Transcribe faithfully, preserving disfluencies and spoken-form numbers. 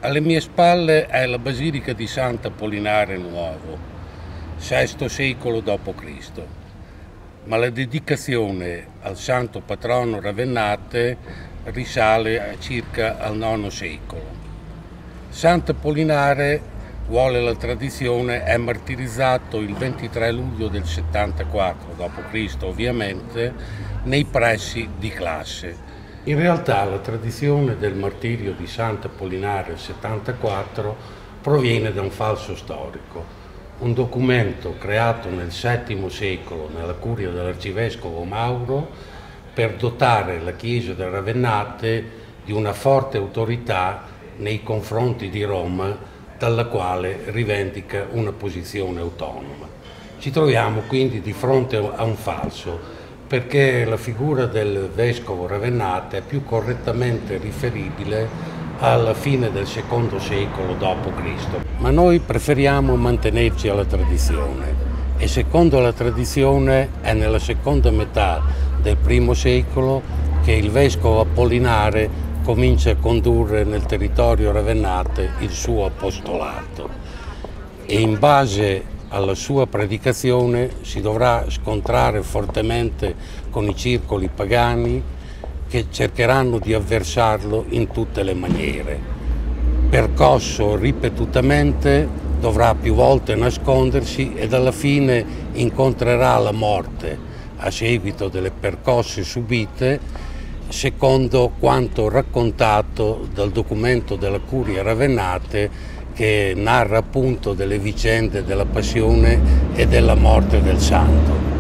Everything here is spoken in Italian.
Alle mie spalle è la basilica di Sant'Apollinare Nuovo, sesto secolo dopo Cristo, ma la dedicazione al santo patrono Ravennate risale a circa al nono secolo. Sant'Apollinare, vuole la tradizione, è martirizzato il ventitré luglio del settantaquattro dopo Cristo, ovviamente, nei pressi di Classe. In realtà la tradizione del martirio di Sant'Apollinare del settantaquattro proviene da un falso storico, un documento creato nel settimo secolo nella curia dell'arcivescovo Mauro per dotare la chiesa del Ravennate di una forte autorità nei confronti di Roma, dalla quale rivendica una posizione autonoma. Ci troviamo quindi di fronte a un falso, perché la figura del vescovo Ravennate è più correttamente riferibile alla fine del secondo secolo dopo Cristo. Ma noi preferiamo mantenerci alla tradizione e secondo la tradizione è nella seconda metà del primo secolo che il vescovo Apollinare comincia a condurre nel territorio ravennate il suo apostolato e in base alla sua predicazione si dovrà scontrare fortemente con i circoli pagani che cercheranno di avversarlo in tutte le maniere. Percosso ripetutamente dovrà più volte nascondersi ed alla fine incontrerà la morte a seguito delle percosse subite, secondo quanto raccontato dal documento della Curia Ravennate, che narra appunto delle vicende della passione e della morte del santo.